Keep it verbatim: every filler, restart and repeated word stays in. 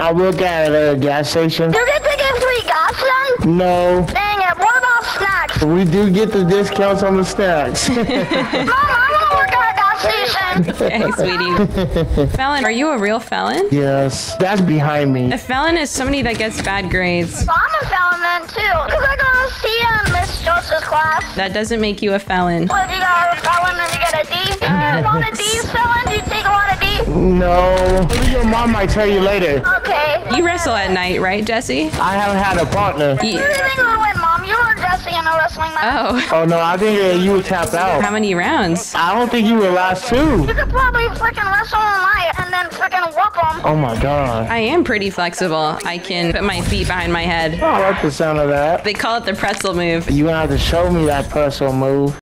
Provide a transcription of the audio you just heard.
I work at a gas station. You get to get free gas then? No. Dang it, what about snacks? We do get the discounts on the snacks. Mom, I want to work at a gas station. Okay, sweetie. Felon, are you a real felon? Yes, that's behind me. A felon is somebody that gets bad grades. Well, I'm a felon then too, because I got a C in Miss Joseph's class. That doesn't make you a felon. What, you got a felon and you get a D? You get a lot of D's, felon? Do you take a lot of D? No. Your mom might tell you later. Okay. You wrestle at night, right, Jesse? I haven't had a partner. You- Who do you think would win, Mom? You or Jesse in a wrestling match? Oh. Oh no, I think uh, you would tap out. How many rounds? I don't think you would last two. You could probably freaking wrestle all night and then freaking whoop them. Oh my god. I am pretty flexible. I can put my feet behind my head. I like the sound of that. They call it the pretzel move. You're gonna have to show me that personal move.